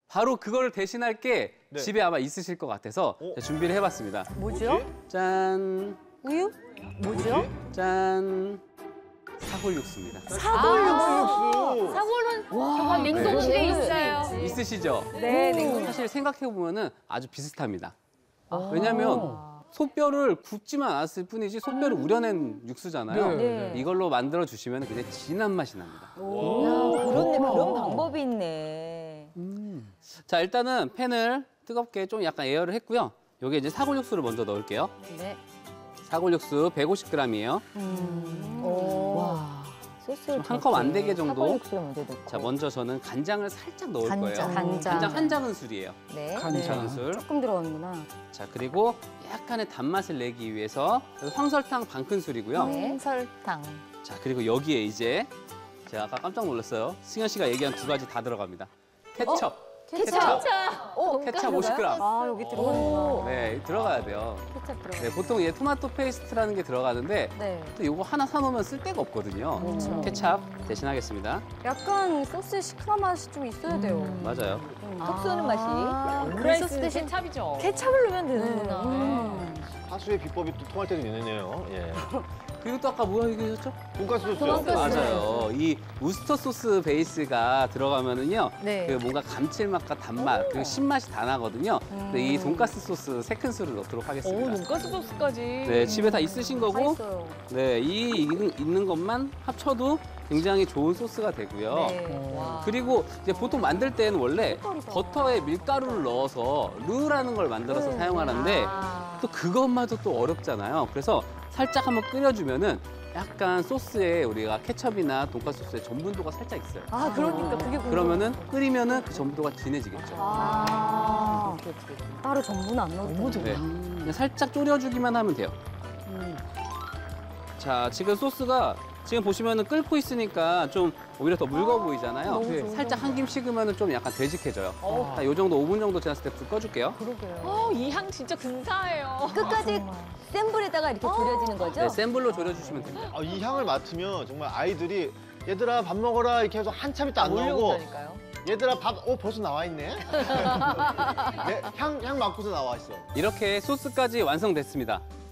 바로 그거를 대신할 게 네. 집에 아마 있으실 것 같아서 제가 준비를 해봤습니다. 뭐죠? 짠, 우유? 뭐죠? 짠, 사골육수입니다. 사골육수. 사골은 잠깐 냉동실에 있어요. 있으시죠? 네, 냉동. 사실 생각해보면 아주 비슷합니다. 왜냐면 소뼈를 굽지만 않았을 뿐이지 소뼈를 우려낸 육수잖아요. 네. 이걸로 만들어 주시면 굉장히 진한 맛이 납니다. 야, 그렇네. 그런 방법이 있네. 자, 일단은 팬을 뜨겁게 좀 약간 에어를 했고요. 여기에 이제 사골육수를 먼저 넣을게요. 네. 사골육수 150g이에요. 와. 소스를 한 컵 안 되게 정도. 사골육수를 먼저 넣고. 자, 먼저 저는 간장을 살짝 넣을 거예요. 간장. 간장 한 작은술이에요. 네. 한 작은술. 조금 들어가는구나. 자, 그리고 약간의 단맛을 내기 위해서 황설탕 반 큰술이고요. 네. 설탕. 자, 그리고 여기에 이제 제가 아까 깜짝 놀랐어요. 승현 씨가 얘기한 두 가지 다 들어갑니다. 케첩. 케첩 50g. 아, 여기 들어가는구나. 네, 들어가야 돼요. 케첩 들어가. 네, 보통 얘 토마토 페이스트라는 게 들어가는데 네. 또 이거 하나 사놓으면 쓸 데가 없거든요. 그렇죠. 케찹 대신하겠습니다. 약간 소스에 시큼한 맛이 좀 있어야 돼요. 맞아요. 톡 쏘는 맛이. 오므라이스 아, 대신 찹이죠. 케찹을 넣으면 되는구나. 하수의 비법이 또 통할 때도 있네요. 예. 그리고 또 아까 뭐 얘기하셨죠? 돈가스 소스요. 맞아요. 이 우스터 소스 베이스가 들어가면은요. 네. 그 뭔가 감칠맛과 단맛, 그리고 신맛이 다 나거든요. 근데 이 돈가스 소스 3큰술을 넣도록 오, 하겠습니다. 돈가스 소스까지. 네, 집에 다 있으신 다 거고, 있어요. 네, 있는 것만 합쳐도 굉장히 좋은 소스가 되고요. 네. 와. 그리고 이제 보통 만들 때는 원래 색깔이다. 버터에 밀가루를 넣어서 르라는 걸 만들어서 사용하는데 또 그것마저 또 어렵잖아요. 그래서 살짝 한번 끓여주면은 약간 소스에 우리가 케첩이나 돈가스 소스에 전분도가 살짝 있어요. 아, 그러니까 그게 궁금해. 그러면은 끓이면은 그 전분도가 진해지겠죠. 아, 따로 전분 안 넣어도 네. 그냥 살짝 졸여주기만 하면 돼요. 자, 지금 소스가 지금 보시면은 끓고 있으니까 좀 오히려 더 묽어 보이잖아요. 너무 좋은 살짝 한 김 식으면은 좀 약간 되직해져요. 자, 요 정도 5분 정도 지났을 때 불 꺼줄게요. 이 향 진짜 근사해요. 끝까지 센 불에다가 이렇게 졸여지는 거죠? 네, 센 불로 졸여주시면 됩니다. 아, 이 향을 맡으면 정말 아이들이 얘들아 밥 먹어라 이렇게 해서 한참 있다 안 나오고 몰려온다니까요. 얘들아 밥 벌써 나와 있네. 네, 향 맡고서 나와 있어. 이렇게 소스까지 완성됐습니다.